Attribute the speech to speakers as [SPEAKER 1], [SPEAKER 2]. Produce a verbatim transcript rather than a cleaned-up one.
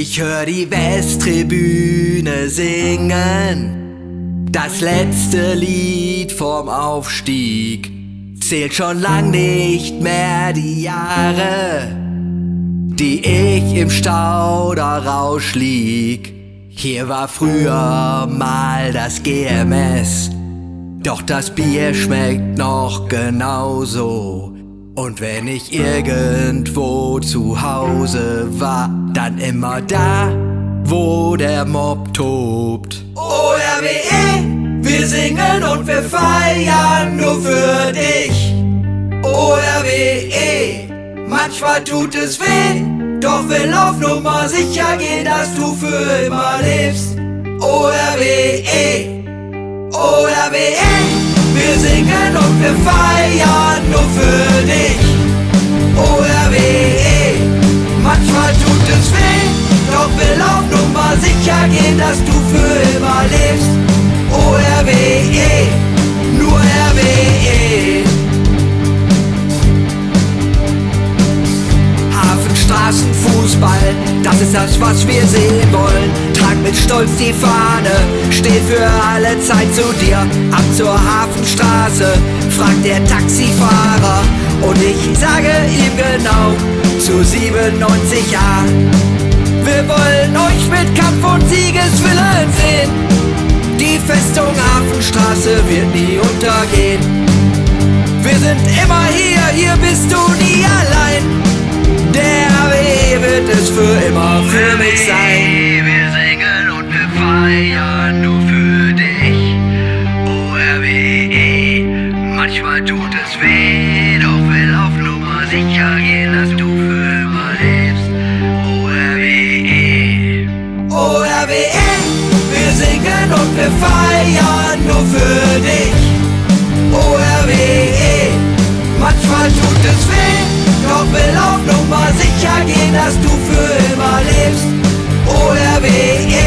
[SPEAKER 1] Ich hör die Westtribüne singen, das letzte Lied vorm Aufstieg. Zählt schon lang nicht mehr die Jahre, die ich im Stauderrausch lieg. Hier war früher mal das G M S, doch das Bier schmeckt noch genauso. Und wenn ich irgendwo zu Hause war, dann immer da, wo der Mob tobt. O R W E, wir singen und wir feiern nur für dich. O R W E, manchmal tut es weh, doch will auf Nummer sicher gehen, dass du für immer lebst. O R W E, O R W E, wir singen und wir feiern nur für dich. O R W E, manchmal tut es weh, doch will auf Nummer sicher gehen, dass du für immer lebst. O R W E, nur R W E. Hafenstraßenfußball, das ist das, was wir sehen wollen. Trag mit Stolz die Fahne, steht für alle Zeit zu dir. Ab zur Hafenstraße, fragt der Taxifahrer, und ich sage ihm genau, zu siebenundneunzig A. Wir wollen euch mit Kampf und Siegeswillen sehen. Die Festung Hafenstraße wird nie untergehen. Wir sind immer hier, hier bist du nie allein. Der R W E wird es für immer für mich sein.
[SPEAKER 2] Wir singen und wir feiern nur für dich. O R W E, manchmal tut es weh, doch will auf Nummer sicher gehen, dass du für immer lebst. O R W E,
[SPEAKER 1] O R W E, wir singen und wir feiern nur für dich. O R W E, manchmal tut es weh, doch will auf Nummer sicher gehen, dass du für immer lebst. O R W E.